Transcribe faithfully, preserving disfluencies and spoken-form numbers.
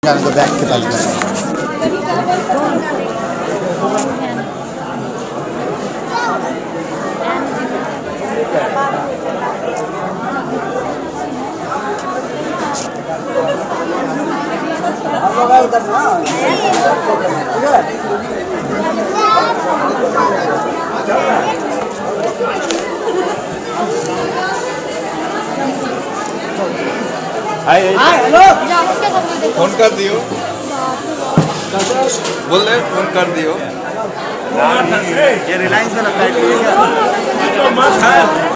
Gotta go back to Bangladesh. Hi hello phone कर दियो बोल रहे फोन कर दियो ये रिलायंस में लगता है